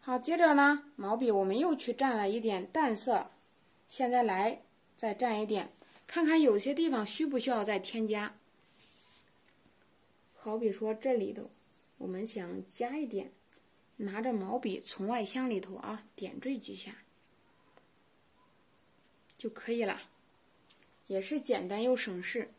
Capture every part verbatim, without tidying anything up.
好，接着呢，毛笔我们又去蘸了一点淡色，现在来再蘸一点，看看有些地方需不需要再添加。好比说这里头，我们想加一点，拿着毛笔从外向里头啊点缀几下就可以了，也是简单又省事，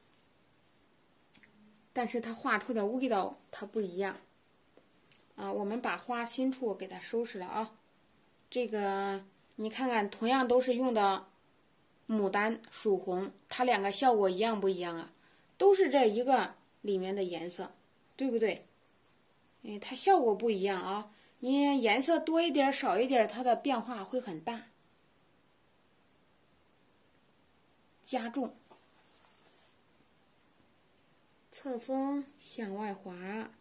但是它画出的味道它不一样。啊，我们把花心处给它收拾了啊。这个你看看，同样都是用的牡丹、曙红，它两个效果一样不一样啊？都是这一个里面的颜色，对不对？哎，它效果不一样啊。你颜色多一点、少一点，它的变化会很大。加重，侧锋向外滑。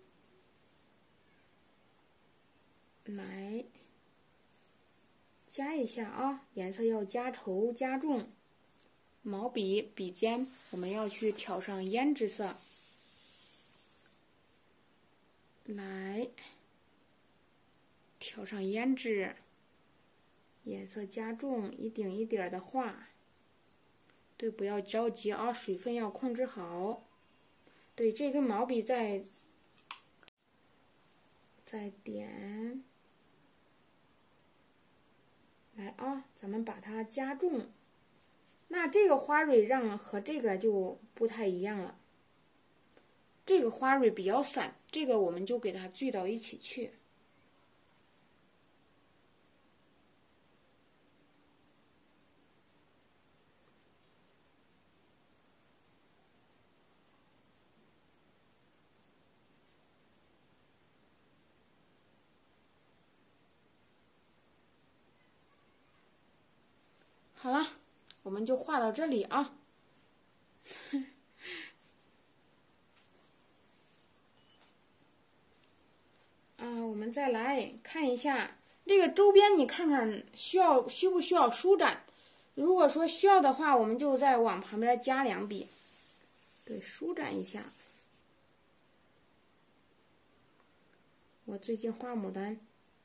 来加一下啊，颜色要加稠加重。毛笔笔尖我们要去挑上胭脂色，来挑上胭脂，颜色加重，一点一点的画。对，不要着急啊，水分要控制好。对，这根毛笔再再点。来啊，咱们把它加重。那这个花蕊让和这个就不太一样了。这个花蕊比较散，这个我们就给它聚到一起去。好了，我们就画到这里啊。啊，我们再来看一下这个周边，你看看需要需不需要舒展？如果说需要的话，我们就再往旁边加两笔，对，舒展一下。我最近画牡丹，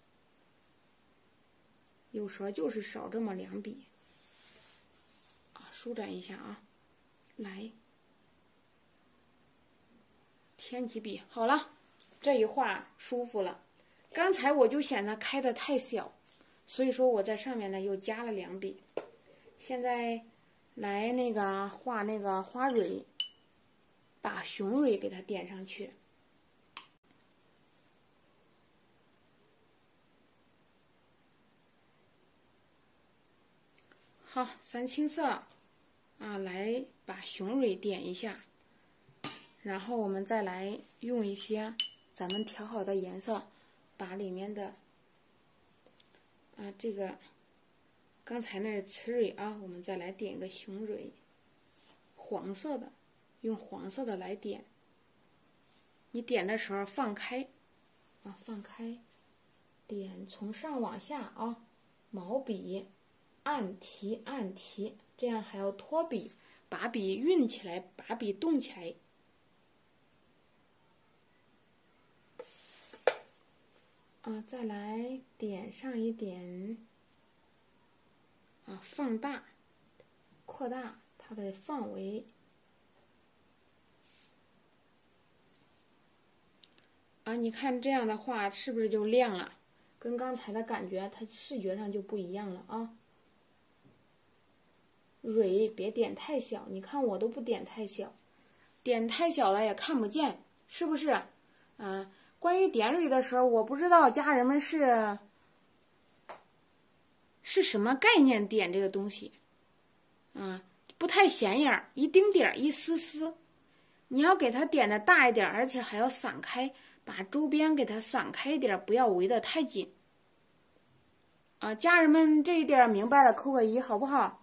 有时候就是少这么两笔。舒展一下啊，来，添几笔，好了，这一画舒服了。刚才我就显得开的太小，所以说我在上面呢又加了两笔。现在来那个画那个花蕊，把雄蕊给它点上去。好，三青色。啊，来把雄蕊点一下，然后我们再来用一些咱们调好的颜色，把里面的啊这个刚才那是雌蕊啊，我们再来点个雄蕊，黄色的，用黄色的来点。你点的时候放开啊，放开，点从上往下啊，毛笔按提按提。这样还要托笔，把笔运起来，把笔动起来。啊，再来点上一点，啊，放大、扩大它的范围。啊，你看这样的话是不是就亮了？跟刚才的感觉，它视觉上就不一样了啊。蕊别点太小，你看我都不点太小，点太小了也看不见，是不是？嗯、呃，关于点蕊的时候，我不知道家人们是是什么概念点这个东西，啊、呃，不太显眼，一丁点儿，一丝丝，你要给它点的大一点，而且还要散开，把周边给它散开一点，不要围得太紧。啊、呃，家人们这一点明白了，扣个一，好不好？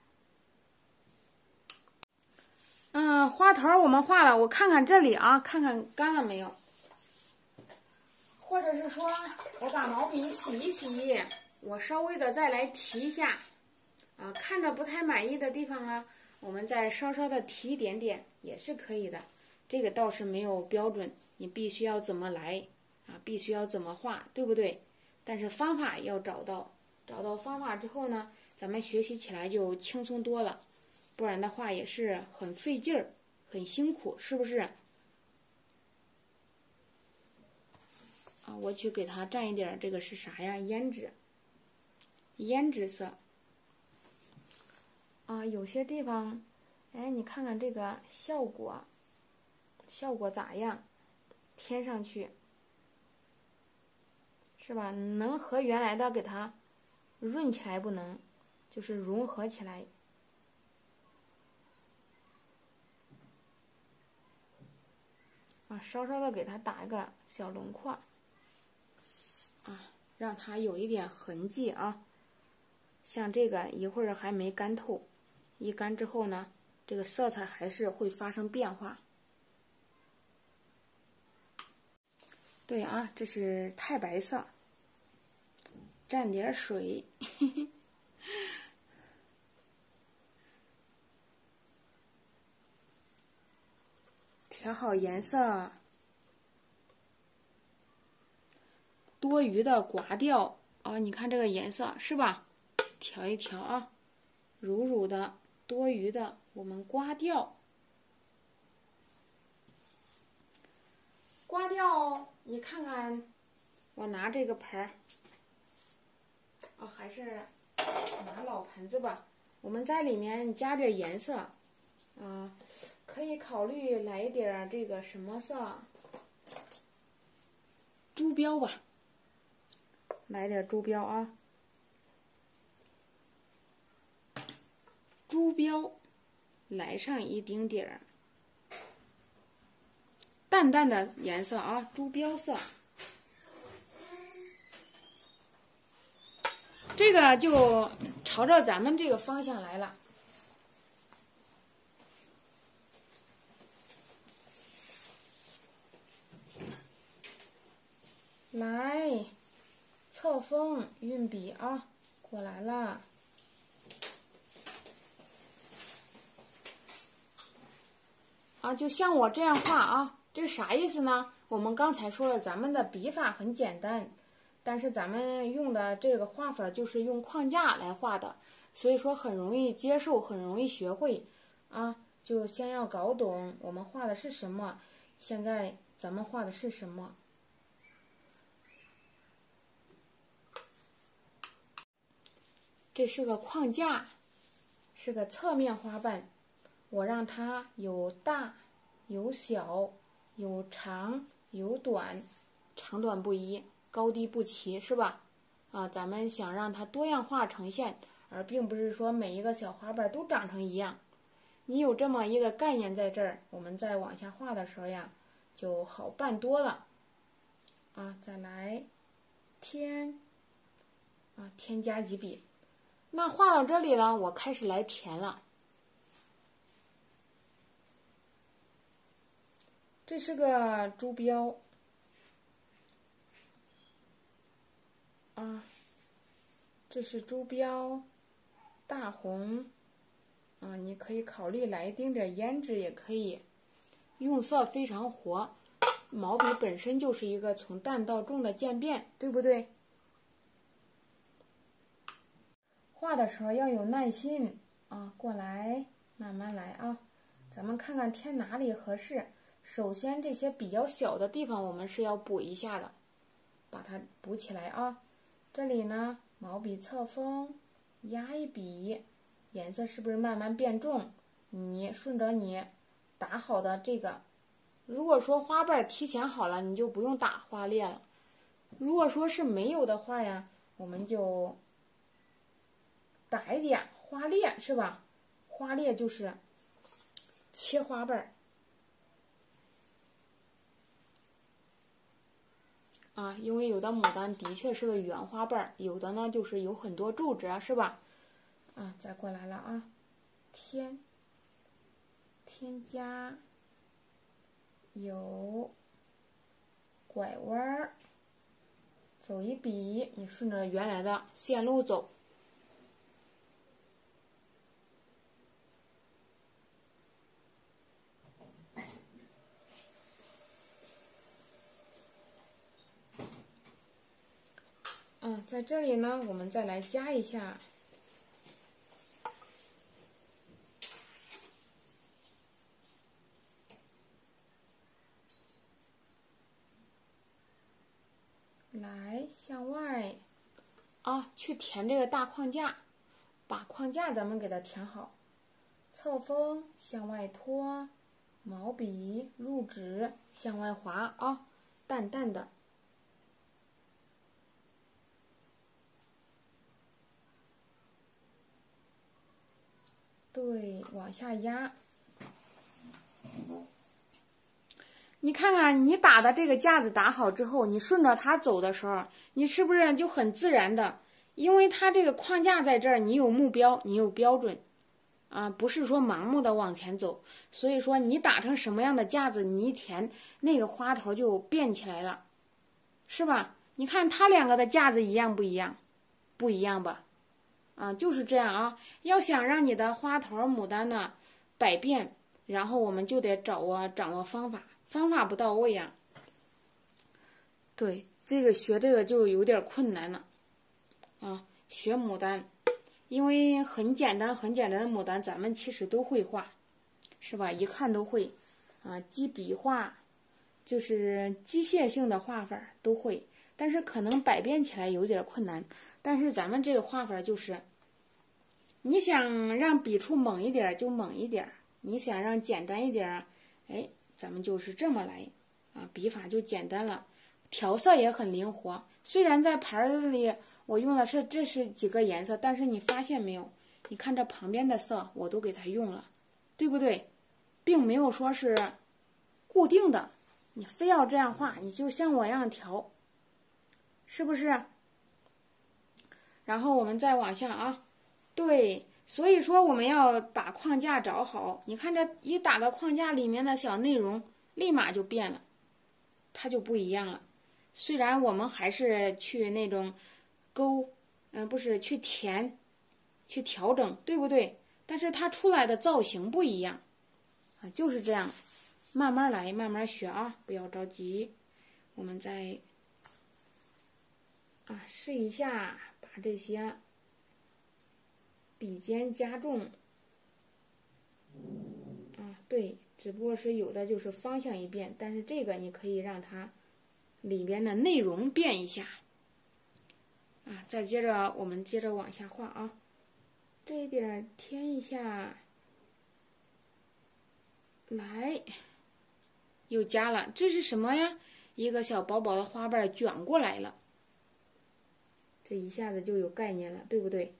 嗯，花头我们画了，我看看这里啊，看看干了没有，或者是说我把毛笔洗一洗，我稍微的再来提一下，啊，看着不太满意的地方呢，我们再稍稍的提一点点也是可以的。这个倒是没有标准，你必须要怎么来啊，必须要怎么画，对不对？ 但是方法要找到，找到方法之后呢，咱们学习起来就轻松多了，不然的话也是很费劲儿，很辛苦，是不是？啊，我去给它蘸一点，这个是啥呀？胭脂，胭脂色。啊，有些地方，哎，你看看这个效果，效果咋样？添上去，是吧？能和原来的给它润起来不能，就是融合起来。啊，稍稍的给它打一个小轮廓。啊，让它有一点痕迹啊。像这个一会儿还没干透，一干之后呢，这个色彩还是会发生变化。对啊，这是太白色，蘸点水，嘿嘿，调好颜色。多余的刮掉啊，你看这个颜色是吧？调一调啊，乳乳的，多余的我们刮掉。刮掉，你看看，我拿这个盆儿，哦，还是拿老盆子吧。我们在里面加点颜色，啊，可以考虑来一点这个什么色？珠标吧。来点珠标啊，珠标，来上一丁点儿，淡淡的颜色啊，珠标色。这个就朝着咱们这个方向来了。来。侧锋运笔啊，过来了。啊，就像我这样画啊，这个啥意思呢？我们刚才说了，咱们的笔法很简单，但是咱们用的这个画法就是用框架来画的，所以说很容易接受，很容易学会啊。就先要搞懂我们画的是什么，现在咱们画的是什么。这是个框架，是个侧面花瓣，我让它有大有小，有长有短，长短不一，高低不齐，是吧？啊，咱们想让它多样化呈现，而并不是说每一个小花瓣都长成一样。你有这么一个概念在这儿，我们再往下画的时候呀，就好办多了。啊，再来添，啊，添加几笔。那画到这里了，我开始来填了。这是个珠标啊，这是珠标，大红啊，你可以考虑来一丁点胭脂，也可以。用色非常活，毛笔本身就是一个从淡到重的渐变，对不对？画的时候要有耐心啊，过来，慢慢来啊。咱们看看填哪里合适。首先这些比较小的地方我们是要补一下的，把它补起来啊。这里呢，毛笔侧锋压一笔，颜色是不是慢慢变重？你顺着你打好的这个，如果说花瓣提前好了，你就不用打花裂了。如果说是没有的话呀，我们就打一点花裂，是吧？花裂就是切花瓣啊，因为有的牡丹的确是个圆花瓣，有的呢就是有很多皱褶，是吧？啊，再过来了啊，添，添加，有拐弯儿，走一笔，你顺着原来的线路走。 在这里呢，我们再来加一下来向外啊，去填这个大框架，把框架咱们给它填好。侧锋向外拖，毛笔入纸向外滑啊，淡淡的。对，往下压。你看看，你打的这个架子打好之后，你顺着它走的时候，你是不是就很自然的？因为它这个框架在这儿，你有目标，你有标准，啊，不是说盲目的往前走。所以说，你打成什么样的架子，你一填，那个花头就变起来了，是吧？你看它两个的架子一样不一样？不一样吧？啊，就是这样啊。要想让你的花头牡丹呢百变，然后我们就得掌握掌握方法，方法不到位啊。对，这个学这个就有点困难了啊。学牡丹，因为很简单很简单的牡丹，咱们其实都会画，是吧？一看都会啊，基笔画就是机械性的画法都会，但是可能百变起来有点困难。但是咱们这个画法就是，你想让笔触猛一点就猛一点，你想让简单一点，哎，咱们就是这么来啊，笔法就简单了，调色也很灵活。虽然在牌子里我用的是这是几个颜色，但是你发现没有？你看这旁边的色我都给它用了，对不对？并没有说是固定的，你非要这样画，你就像我一样调，是不是？然后我们再往下啊，对，所以说我们要把框架找好。你看这一打到框架里面的小内容，立马就变了，它就不一样了。虽然我们还是去那种勾，嗯、呃，不是去填，去调整，对不对？但是它出来的造型不一样啊，就是这样，慢慢来，慢慢学啊，不要着急。我们再啊试一下。把这些笔尖加重啊，对，只不过是有的就是方向一变，但是这个你可以让它里边的内容变一下啊。再接着我们接着往下画啊，这一点添一下，来，又加了，这是什么呀？一个小薄薄的花瓣卷过来了。这一下子就有概念了，对不对？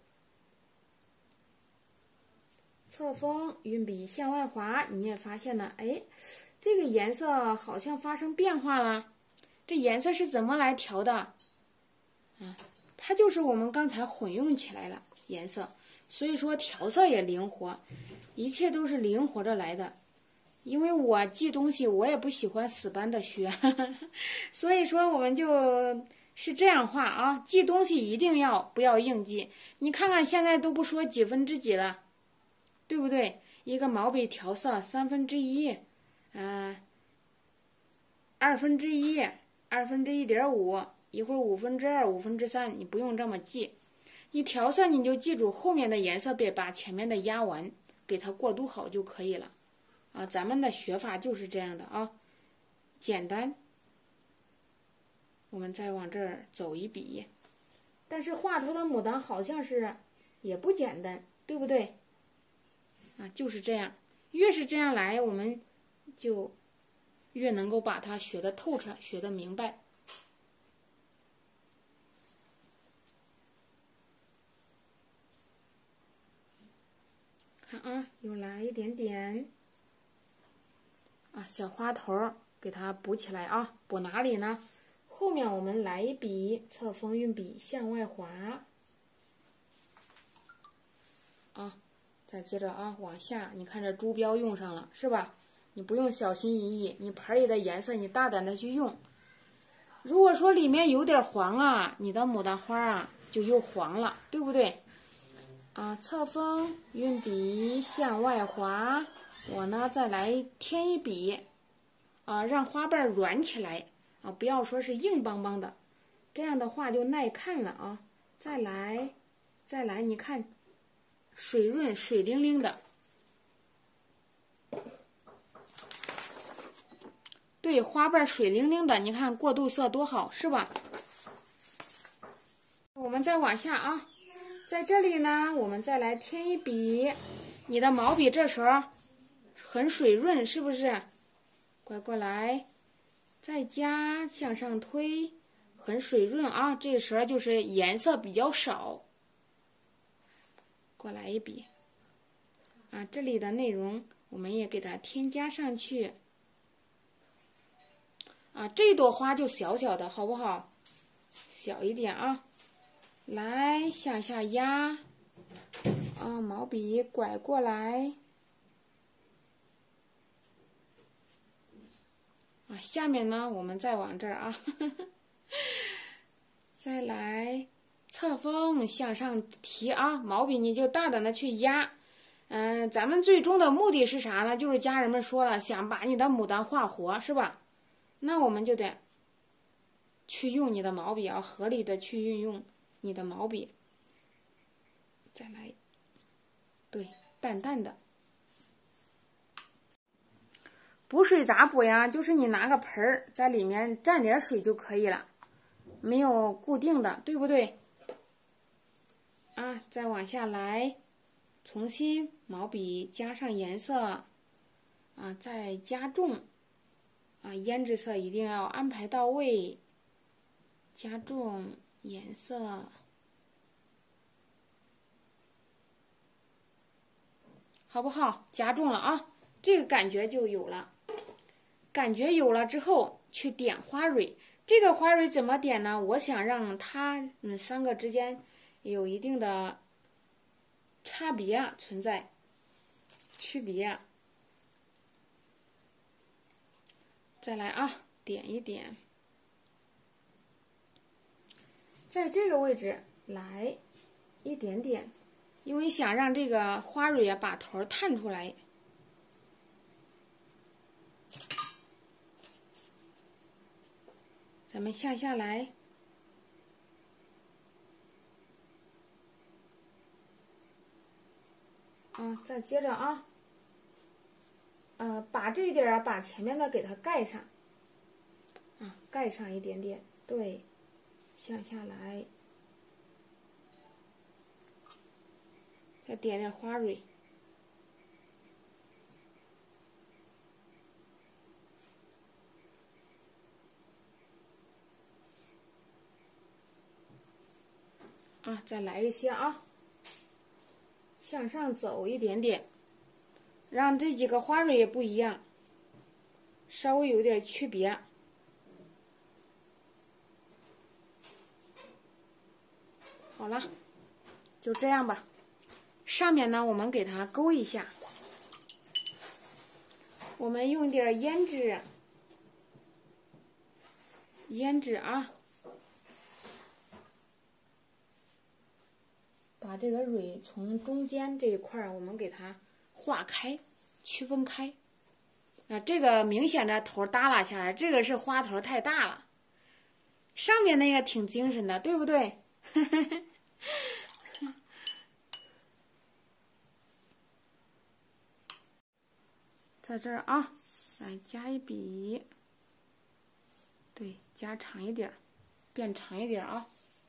侧锋运笔向外滑，你也发现了，哎，这个颜色好像发生变化了。这颜色是怎么来调的？啊，它就是我们刚才混用起来了颜色，所以说调色也灵活，一切都是灵活着来的。因为我记东西，我也不喜欢死搬的学，呵呵，所以说我们就。是这样画啊，记东西一定要不要硬记。你看看现在都不说几分之几了，对不对？一个毛笔调色三分之一，嗯、呃，二分之一，二分之一点五，一会儿五分之二，五分之三，你不用这么记。你调色你就记住后面的颜色，别把前面的压完，给它过渡好就可以了。啊，咱们的学法就是这样的啊，简单。我们再往这儿走一笔，但是画出的牡丹好像是也不简单，对不对？啊，就是这样，越是这样来，我们就越能够把它学得透彻，学得明白。看啊，又来一点点啊，小花头给它补起来啊，补哪里呢？后面我们来一笔侧锋运笔向外滑啊，再接着啊往下，你看这珠标用上了是吧？你不用小心翼翼，你盆里的颜色你大胆的去用。如果说里面有点黄啊，你的牡丹花啊就又黄了，对不对？啊，侧锋运笔向外滑，我呢再来添一笔啊，让花瓣软起来。啊，不要说是硬邦邦的， 这样的话就耐看了啊。再来，再来，你看，水润水灵灵的。对，花瓣水灵灵的，你看过渡色多好，是吧？我们再往下啊，在这里呢，我们再来添一笔。你的毛笔这时候很水润，是不是？拐过来，再加向上推，很水润啊。这时候就是颜色比较少。过来一笔啊，这里的内容我们也给它添加上去。啊，这朵花就小小的，好不好？小一点啊，来向下压，啊，毛笔拐过来，啊，下面呢，我们再往这儿啊，呵呵再来侧锋向上提啊，毛笔你就大胆的去压。嗯、呃，咱们最终的目的是啥呢？就是家人们说了，想把你的牡丹画活，是吧？那我们就得去用你的毛笔啊，合理的去运用你的毛笔。再来，对，淡淡的。补水咋补呀？就是你拿个盆儿在里面蘸点水就可以了，没有固定的，对不对？啊，再往下来，重新毛笔加上颜色，啊，再加重。啊，胭脂色一定要安排到位，加重颜色，好不好？加重了啊，这个感觉就有了。感觉有了之后，去点花蕊。这个花蕊怎么点呢？我想让它嗯三个之间有一定的差别存在，区别。再来啊，点一点，在这个位置来一点点，因为想让这个花蕊啊把头探出来。咱们下下来，啊，再接着啊。呃，把这一点啊，把前面的给它盖上，啊，盖上一点点，对，向下来，再点点花蕊，啊，再来一些啊，向上走一点点。让这几个花蕊也不一样，稍微有点区别。好了，就这样吧。上面呢，我们给它勾一下，我们用点胭脂，胭脂啊，把这个蕊从中间这一块儿，我们给它化开，区分开。啊，这个明显的头耷拉下来，这个是花头太大了。上面那个挺精神的，对不对？在这儿啊，来加一笔，对，加长一点，变长一点啊。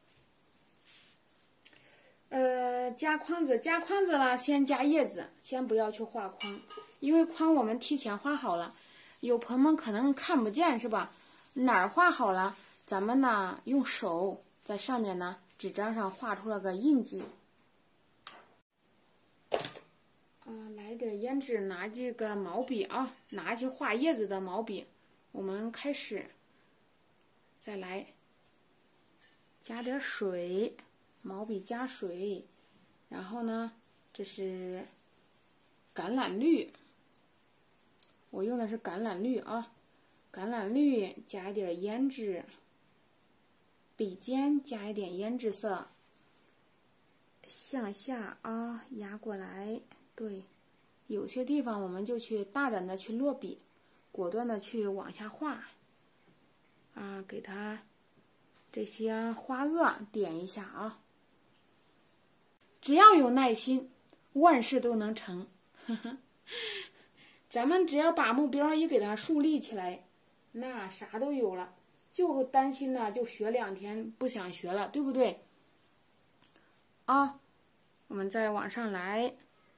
呃，加框子，加框子了，先加叶子，先不要去画框，因为框我们提前画好了，有朋友们可能看不见是吧？哪儿画好了，咱们呢用手在上面呢纸张上画出了个印记。啊、呃，来点胭脂，拿这个毛笔啊，拿去画叶子的毛笔，我们开始，再来加点水。毛笔加水，然后呢，这是橄榄绿，我用的是橄榄绿啊，橄榄绿加一点胭脂，笔尖加一点胭脂色，向下啊压过来，对，有些地方我们就去大胆的去落笔，果断的去往下画，啊，给它这些花萼点一下啊。只要有耐心，万事都能成。呵呵，咱们只要把目标一给它树立起来，那啥都有了。就担心呢，就学两天不想学了，对不对？啊，我们再往上来。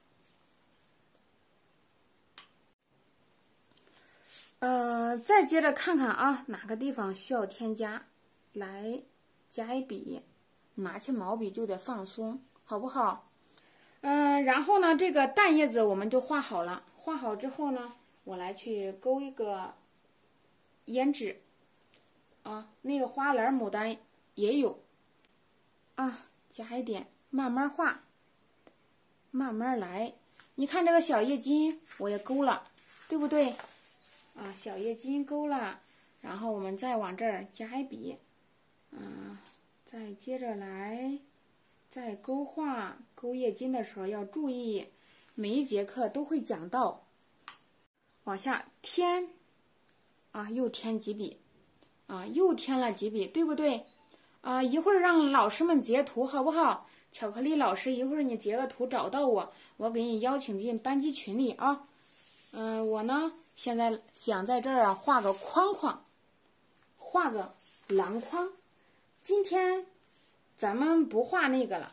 呃，再接着看看啊，哪个地方需要添加，来加一笔，拿起毛笔就得放松，好不好？嗯、呃，然后呢，这个淡叶子我们就画好了，画好之后呢，我来去勾一个胭脂，啊，那个花篮牡丹也有，啊，加一点，慢慢画，慢慢来。你看这个小叶金我也勾了，对不对？啊，小叶金勾了，然后我们再往这儿加一笔，嗯、啊，再接着来，在勾画勾叶金的时候要注意，每一节课都会讲到，往下添，啊，又添几笔，啊，又添了几笔，对不对？啊，一会儿让老师们截图好不好？巧克力老师，一会儿你截个图找到我，我给你邀请进班级群里啊。嗯、呃，我呢。现在想在这儿啊画个框框，画个篮筐。今天咱们不画那个了，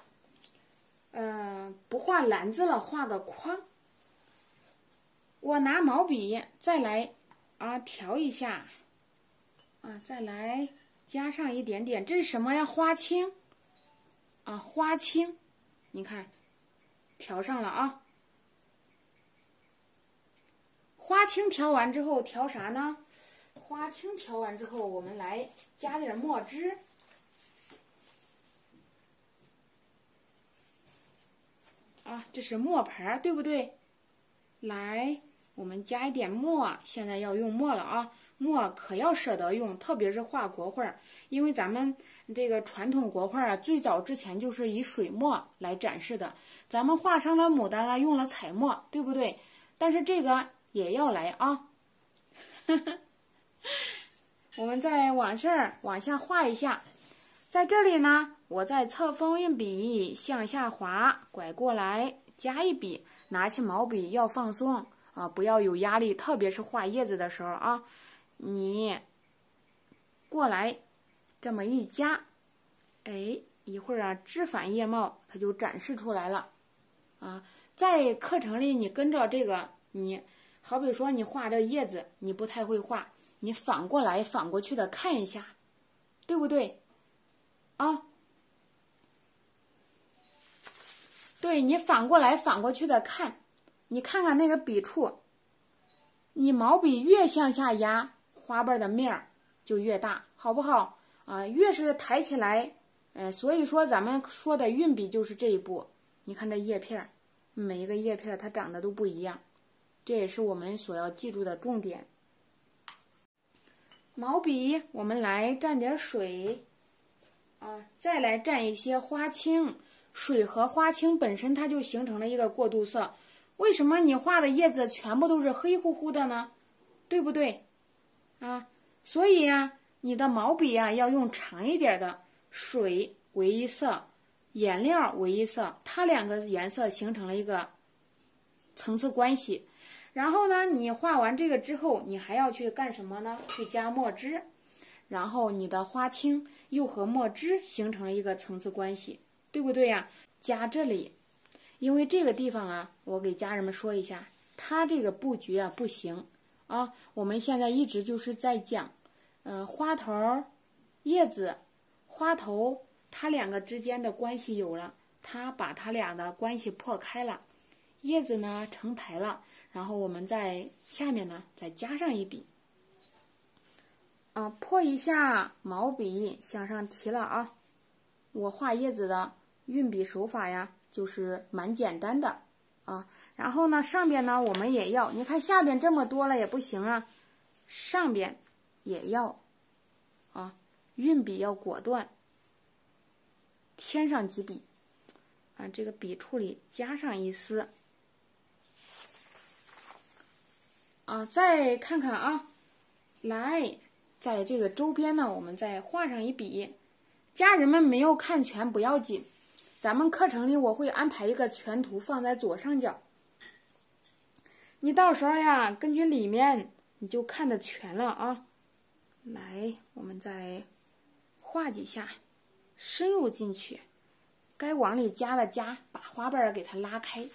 呃，不画篮子了，画个框。我拿毛笔再来啊调一下，啊，再来加上一点点，这是什么呀？花青啊，花青，你看调上了啊。花青调完之后调啥呢？花青调完之后，我们来加点墨汁。啊，这是墨盘，对不对？来，我们加一点墨，现在要用墨了啊！墨可要舍得用，特别是画国画，因为咱们这个传统国画啊，最早之前就是以水墨来展示的。咱们画上了牡丹啊，用了彩墨，对不对？但是这个也要来啊！我们再往这儿往下画一下，在这里呢，我在侧锋运笔向下滑，拐过来加一笔，拿起毛笔要放松啊，不要有压力，特别是画叶子的时候啊，你过来这么一加，哎，一会儿啊，枝繁叶茂，它就展示出来了啊。在课程里，你跟着这个，你好比说你画这叶子，你不太会画，你反过来反过去的看一下，对不对？啊，对，你反过来反过去的看，你看看那个笔触，你毛笔越向下压，花瓣的面儿就越大，好不好？啊，越是抬起来，呃，所以说咱们说的运笔就是这一步。你看这叶片，每一个叶片它长得都不一样，这也是我们所要记住的重点。毛笔我们来蘸点水。啊，再来蘸一些花青，水和花青本身它就形成了一个过渡色。为什么你画的叶子全部都是黑乎乎的呢？对不对？啊，所以呀、啊，你的毛笔啊要用长一点的，水为一色，颜料为一色，它两个颜色形成了一个层次关系。然后呢，你画完这个之后，你还要去干什么呢？去加墨汁。然后你的花青又和墨汁形成了一个层次关系，对不对呀？加这里，因为这个地方啊，我给家人们说一下，它这个布局啊不行啊。我们现在一直就是在讲，呃，花头、叶子、花头，它两个之间的关系有了，它把它俩的关系破开了，叶子呢成排了，然后我们在下面呢再加上一笔。啊，破一下毛笔向上提了啊！我画叶子的运笔手法呀，就是蛮简单的啊。然后呢，上边呢我们也要，你看下边这么多了也不行啊，上边也要啊，运笔要果断，添上几笔啊，这个笔触里加上一丝啊，再看看啊，来。 在这个周边呢，我们再画上一笔。家人们没有看全不要紧，咱们课程里我会安排一个全图放在左上角，你到时候呀，根据里面你就看得全了啊。来，我们再画几下，深入进去，该往里加的加，把花瓣给它拉开。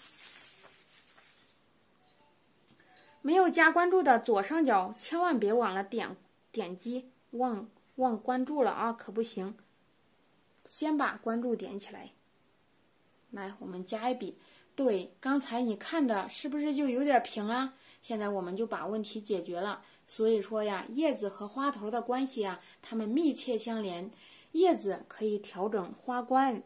没有加关注的左上角千万别忘了点点击忘忘关注了啊，可不行。先把关注点起来。来，我们加一笔。对，刚才你看着是不是就有点平了？现在我们就把问题解决了。所以说呀，叶子和花头的关系呀，它们密切相连。叶子可以调整花冠，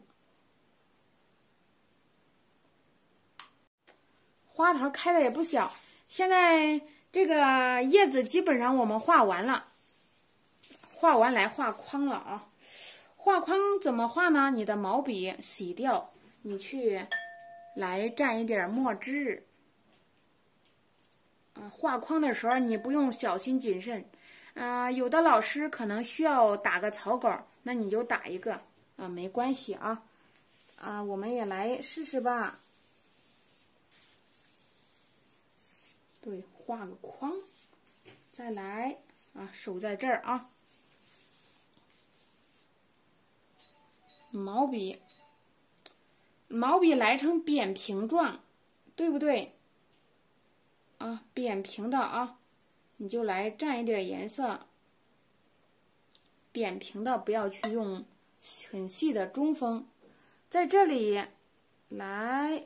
花头开的也不小。现在这个叶子基本上我们画完了，画完来画框了啊。画框怎么画呢？你的毛笔洗掉，你去来蘸一点墨汁。啊，画框的时候你不用小心谨慎，啊、呃，有的老师可能需要打个草稿，那你就打一个啊、呃，没关系啊。啊、呃，我们也来试试吧。对，画个框，再来啊，手在这儿啊。毛笔，毛笔来成扁平状，对不对？啊，扁平的啊，你就来蘸一点颜色。扁平的不要去用很细的中锋，在这里来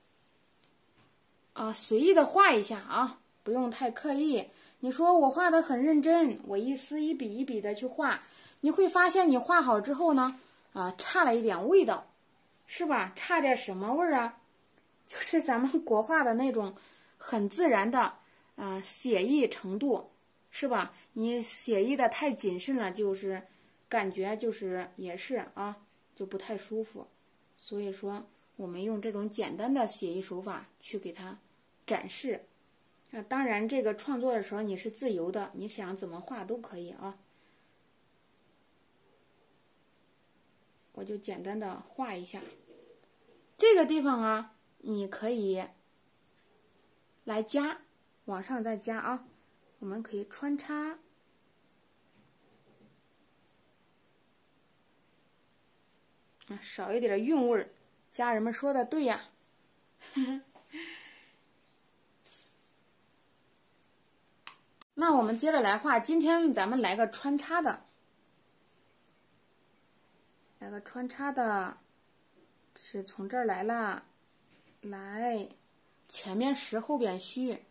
啊，随意的画一下啊，不用太刻意。你说我画的很认真，我一丝一笔一笔的去画，你会发现你画好之后呢，啊，差了一点味道，是吧？差点什么味儿啊？就是咱们国画的那种很自然的啊、呃、写意程度，是吧？你写意的太谨慎了，就是感觉就是也是啊，就不太舒服。所以说，我们用这种简单的写意手法去给它展示。啊，当然这个创作的时候你是自由的，你想怎么画都可以啊。我就简单的画一下，这个地方啊，你可以来加，往上再加啊，我们可以穿插。啊，少一点韵味儿，家人们说的对呀。那我们接着来画，今天咱们来个穿插的，来个穿插的，这是从这儿来了，来，前面实后边虚，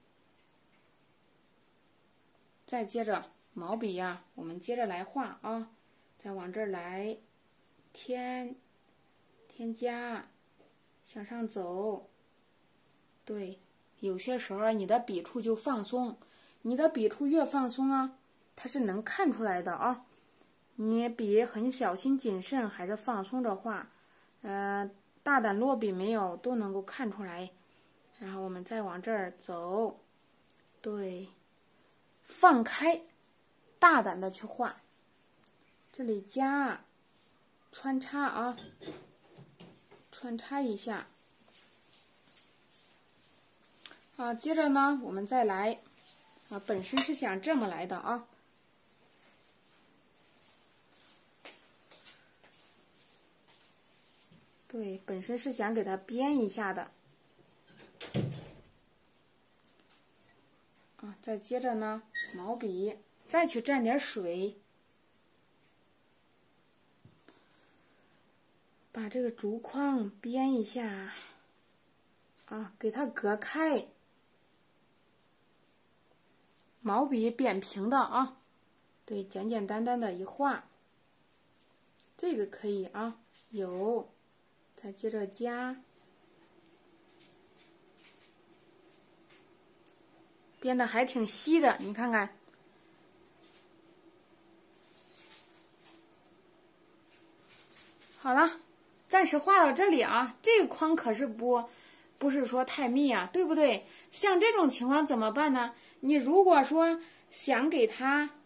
再接着毛笔呀，我们接着来画啊，再往这儿来，添，添加，向上走，对，有些时候你的笔触就放松。你的笔触越放松啊，它是能看出来的啊。你笔很小心谨慎，还是放松着画，呃，大胆落笔没有，都能够看出来。然后我们再往这儿走，对，放开，大胆的去画。这里加，穿插啊，穿插一下。啊，接着呢，我们再来。啊，本身是想这么来的啊，对，本身是想给它编一下的，啊，再接着呢，毛笔再去蘸点水，把这个竹框编一下，啊，给它隔开。毛笔扁平的啊，对，简简单单的一画，这个可以啊，有，再接着加，编的还挺细的，你看看，好了，暂时画到这里啊，这个框可是不，不是说太密啊，对不对？像这种情况怎么办呢？你如果说想给它